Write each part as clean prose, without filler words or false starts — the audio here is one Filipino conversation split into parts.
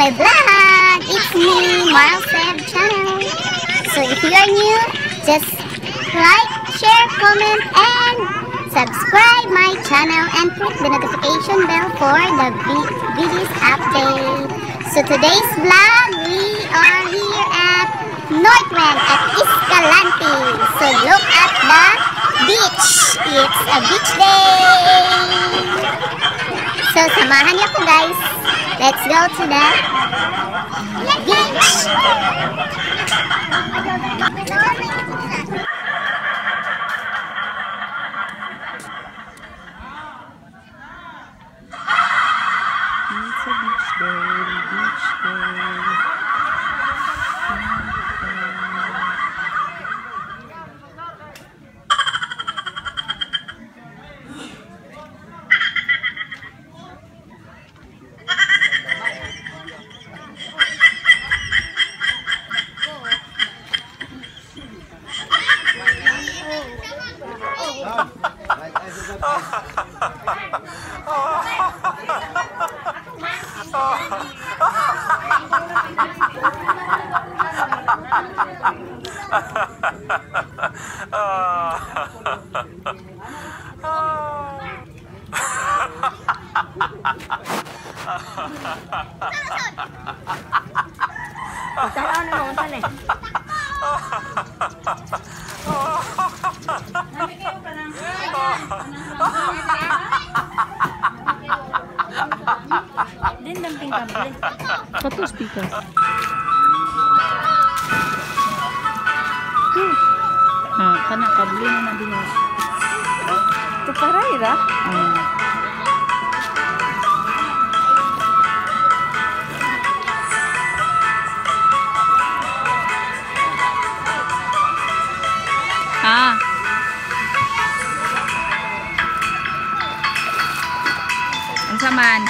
my vlog! It's me, Marcel channel. So if you are new, just like, share, comment, and subscribe my channel and click the notification bell for the videos update. So today's vlog, we are here at Northland at Escalante. So look at the beach. It's a beach day. So samahan niyo ko guys. Let's go to the beach. It's a beach day, beach day. Tara na naman tan eh. Din damping kable. Satu speaker. Kana kable na din. Tu parai ra. Ang saman.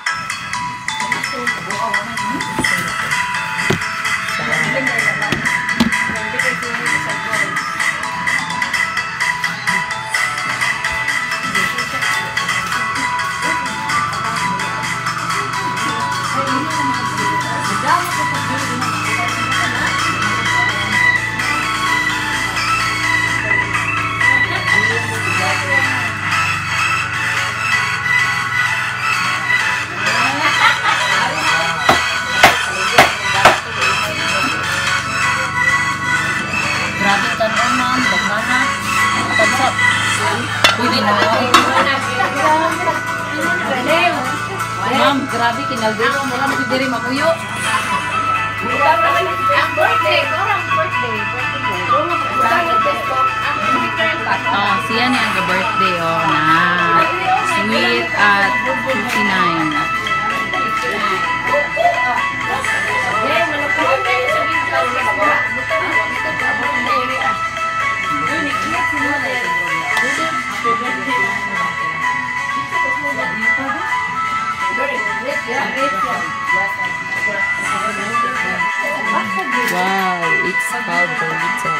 Grabe tanong ma'am, bagmana, pansap. Pwede na ako. Ma'am, grabe kinaldero mo lang si diri makuyo. Ang birthday, orang birthday. Siya niya ang birthday na sweet at 59. Wow, it's favorita.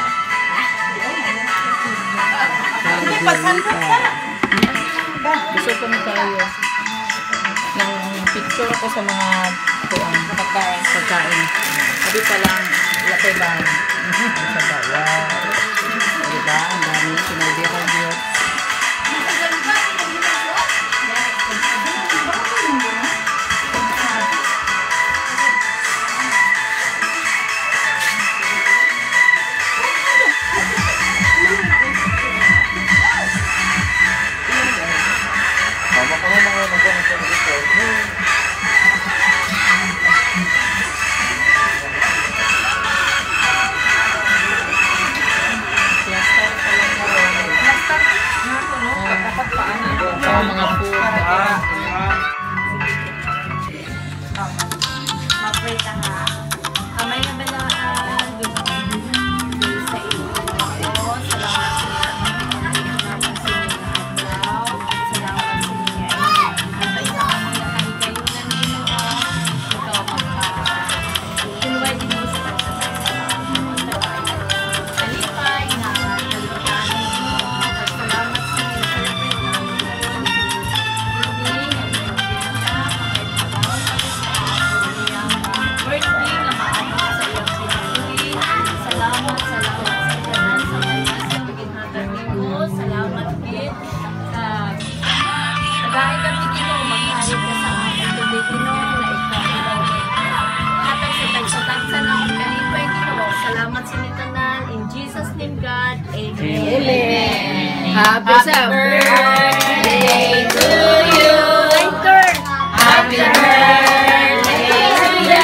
Gusto ko na tayo ng picture ako sa mga pagkain. Sabi pa lang, lakay ba? Wow. Diba? Ang dami. Sinaldero niyo. Happy birthday to you. Happy birthday to you.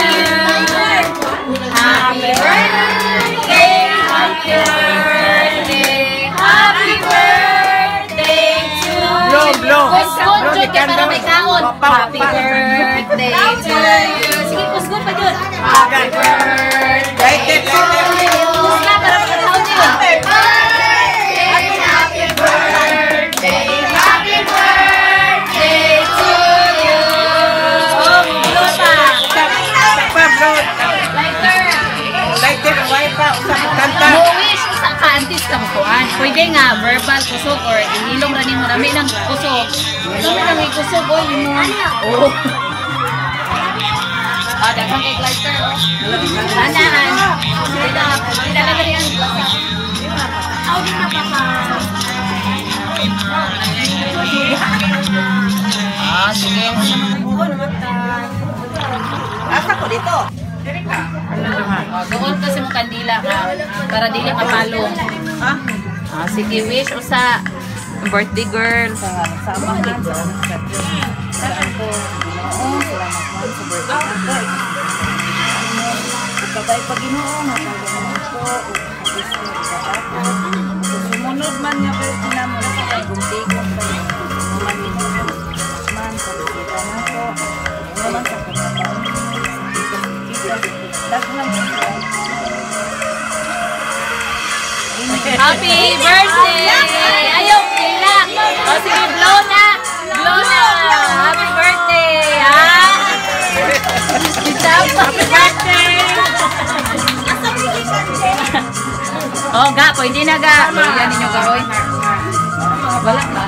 Happy birthday, happy birthday, happy birthday to you. Kusgot jud kay para may kaon. Happy birthday to you. Sige, kusgot pa jud. Happy birthday to you. Kusga para magkaon jud. Happy birthday, happy birthday, happy birthday to you. Oh, Lota. Pa, bro. Lighter. Lighter, why pa? Usap kanta. Mo-wish sa ka-antis ka mukuan. Pwede nga, verbal kusog or ihilong na mo dami ng kusog. Dami ng ikusog, oy, mo. Oo. Ah, daghang kay lighter, oh. Sanahan. Sila lang rin ang klasa. Audi na pa ka. Ah, sige. Asa ko dito? Oh, doon kasi mo kandila ha, para dili mapalong. Ha? Ah, sige, wish usa birthday girl. Kabay pag Ginoo nga ko sumunod man niya pero tinamon sa gunting ko pa man sa kita na ko naman sa pagkakataon Happy birthday! Ayaw, kila! O sige, blow na! Blow na! Happy birthday! Ha? Happy birthday! Oh, ga, pwede na ga. Pwede ninyo ga, oy. Wala ba?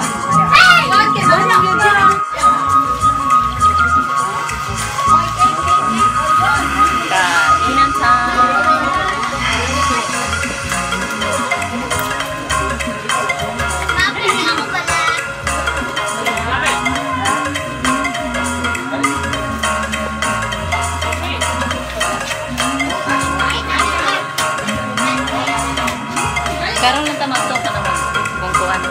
Kainan time. Karon lang tamakto ka naman kung kuan.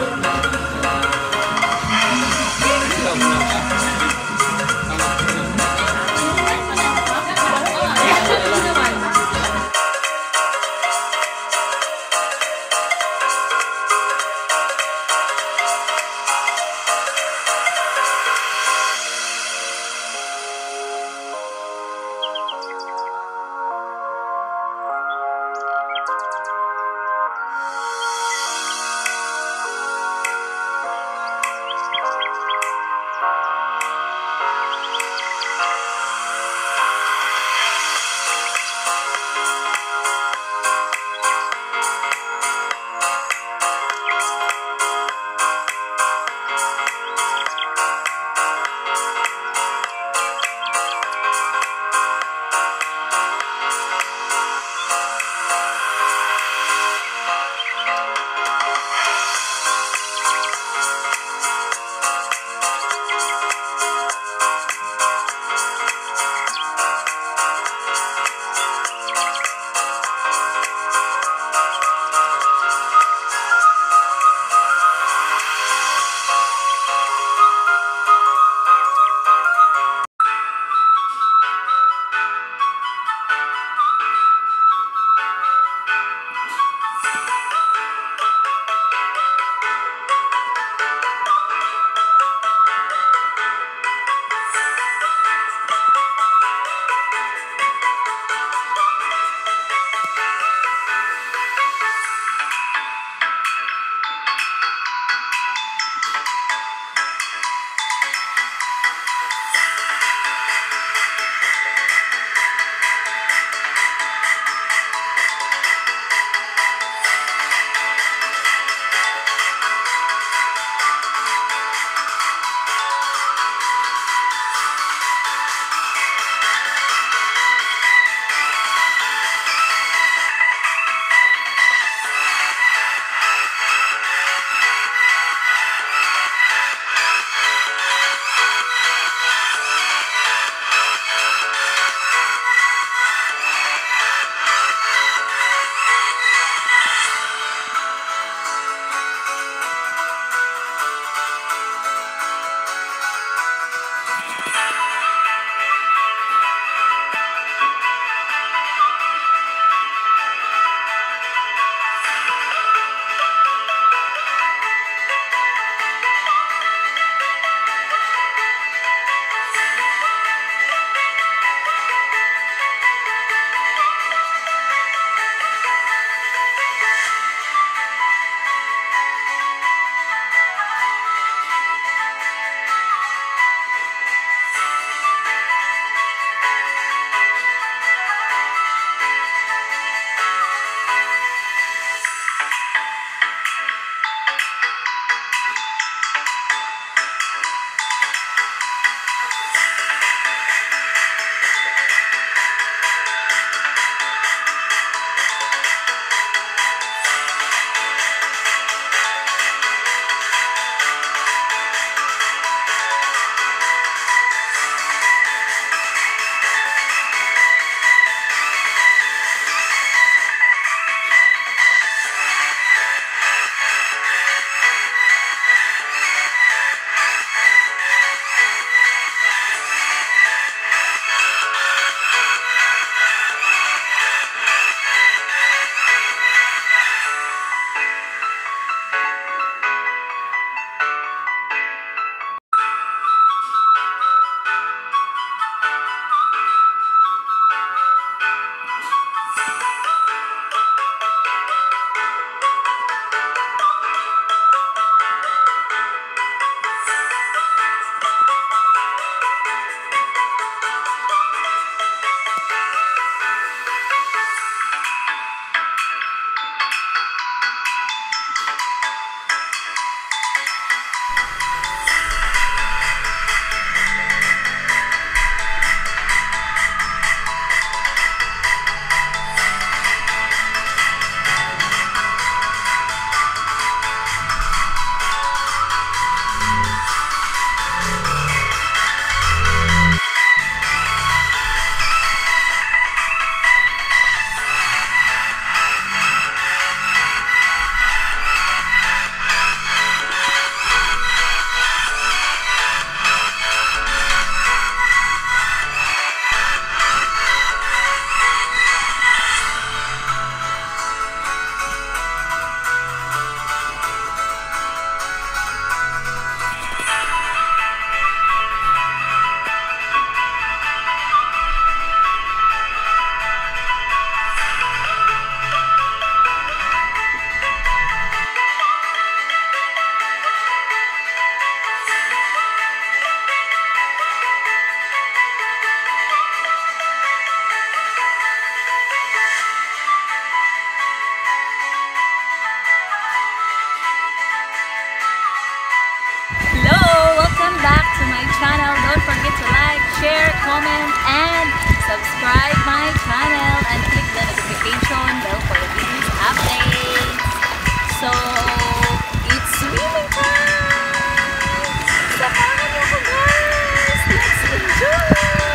comment, and subscribe my channel and click the notification bell for the videos updates. So, it's swimming time! Samahan niyo ko guys! Let's enjoy!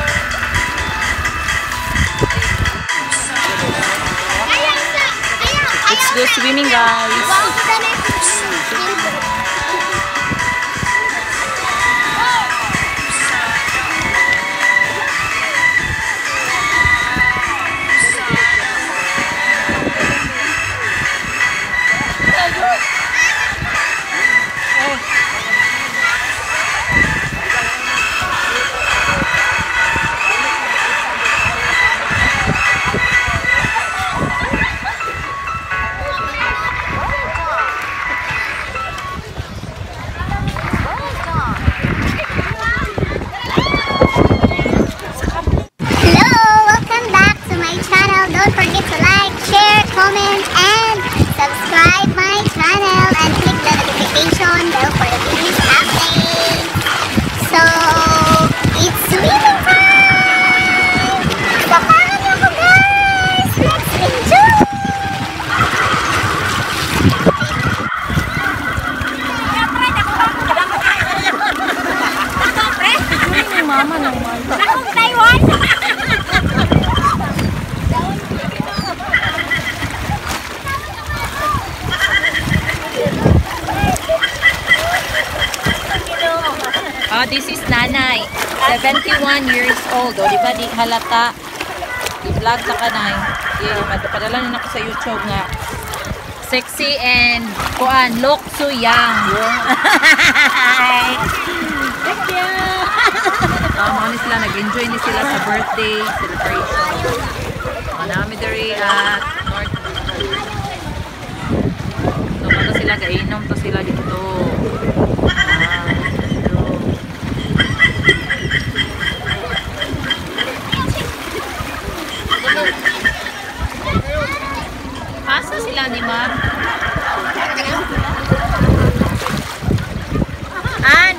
Let's go swimming guys! Comment and subscribe my channel and click the notification bell for the videos updates. So, it's swimming time! Samahan niyo ko guys! Let's enjoy! Mama naman. Akong Taiwan! This is Nanay, 71 years old. O, di ba di halata? I-vlog sa kanay. Padala na ako sa YouTube nga. Sexy and kuan, look so young. Thank you. Ano sila, nag-enjoy ni sila sa birthday celebration. Nami dari at North. So, sila, gainom to sila dito. Asa sila ni Ma'am? An?